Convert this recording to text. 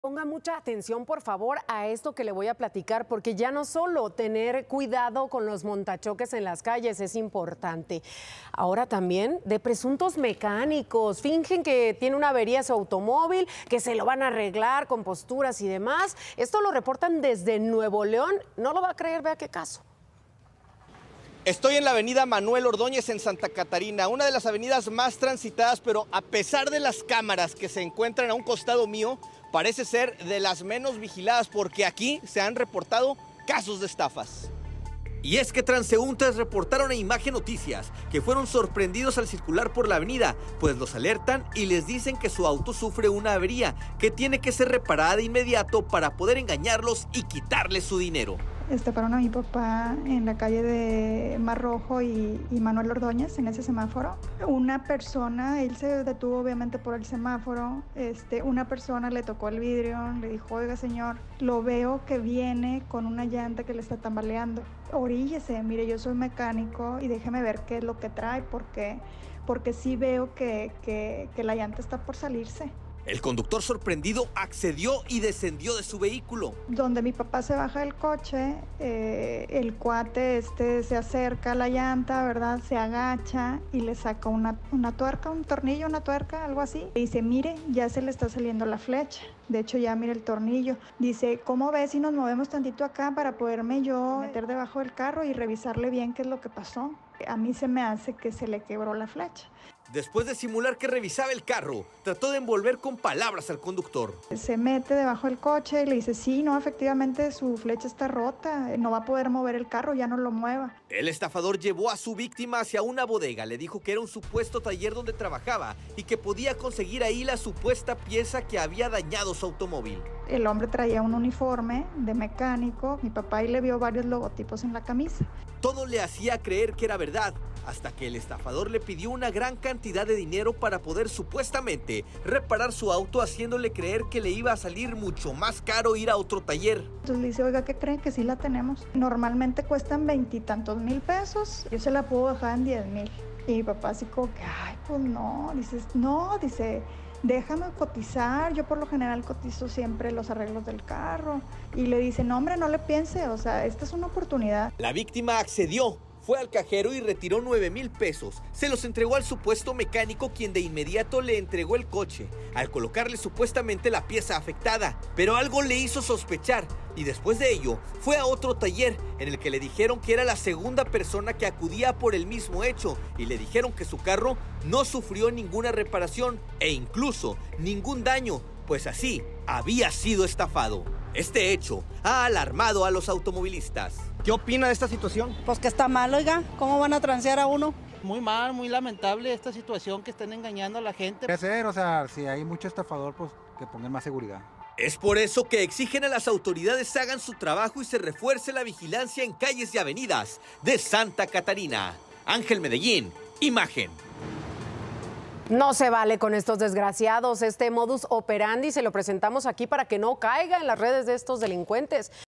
Ponga mucha atención, por favor, a esto que le voy a platicar, porque ya no solo tener cuidado con los montachoques en las calles es importante. Ahora también de presuntos mecánicos. Fingen que tiene una avería su automóvil, que se lo van a arreglar con posturas y demás. Esto lo reportan desde Nuevo León. No lo va a creer, vea qué caso. Estoy en la avenida Manuel Ordóñez en Santa Catarina, una de las avenidas más transitadas, pero a pesar de las cámaras que se encuentran a un costado mío, parece ser de las menos vigiladas porque aquí se han reportado casos de estafas. Y es que transeúntes reportaron a Imagen Noticias que fueron sorprendidos al circular por la avenida, pues los alertan y les dicen que su auto sufre una avería que tiene que ser reparada de inmediato para poder engañarlos y quitarles su dinero. Estafaron a mi papá en la calle de Mar Rojo y Manuel Ordóñez, en ese semáforo. Una persona, él se detuvo obviamente por el semáforo, una persona le tocó el vidrio, le dijo: oiga señor, lo veo que viene con una llanta que le está tambaleando. Oríllese, mire, yo soy mecánico y déjeme ver qué es lo que trae, porque sí veo que la llanta está por salirse. El conductor sorprendido accedió y descendió de su vehículo. Donde mi papá se baja del coche, el cuate se acerca a la llanta, ¿verdad? Se agacha y le saca una tuerca, un tornillo, una tuerca, algo así. Y dice: mire, ya se le está saliendo la flecha. De hecho, ya mire el tornillo. Dice: ¿cómo ves si nos movemos tantito acá para poderme yo meter debajo del carro y revisarle bien qué es lo que pasó? A mí se me hace que se le quebró la flecha. Después de simular que revisaba el carro, trató de envolver con palabras al conductor. Se mete debajo del coche y le dice: sí, no, efectivamente su flecha está rota, no va a poder mover el carro, ya no lo mueva. El estafador llevó a su víctima hacia una bodega, le dijo que era un supuesto taller donde trabajaba y que podía conseguir ahí la supuesta pieza que había dañado su automóvil. El hombre traía un uniforme de mecánico, mi papá ahí le vio varios logotipos en la camisa. Todo le hacía creer que era verdad, hasta que el estafador le pidió una gran cantidad de dinero para poder supuestamente reparar su auto, haciéndole creer que le iba a salir mucho más caro ir a otro taller. Entonces le dice: oiga, ¿qué creen? Que sí la tenemos. Normalmente cuestan 20 y tantos mil pesos, yo se la puedo bajar en 10,000. Y mi papá así como que: ay, pues no, dice, déjame cotizar, yo por lo general cotizo siempre los arreglos del carro. Y le dice: no hombre, no le piense, o sea, esta es una oportunidad. La víctima accedió. Fue al cajero y retiró 9,000 pesos. Se los entregó al supuesto mecánico, quien de inmediato le entregó el coche, al colocarle supuestamente la pieza afectada. Pero algo le hizo sospechar y después de ello fue a otro taller en el que le dijeron que era la segunda persona que acudía por el mismo hecho y le dijeron que su carro no sufrió ninguna reparación e incluso ningún daño, pues así había sido estafado. Este hecho ha alarmado a los automovilistas. ¿Qué opina de esta situación? Pues que está mal, oiga, ¿cómo van a transear a uno? Muy mal, muy lamentable esta situación que están engañando a la gente. ¿Qué hacer? O sea, si hay mucho estafador, pues que pongan más seguridad. Es por eso que exigen a las autoridades hagan su trabajo y se refuerce la vigilancia en calles y avenidas de Santa Catarina. Ángel Medellín, Imagen. No se vale con estos desgraciados. Este modus operandi se lo presentamos aquí para que no caiga en las redes de estos delincuentes.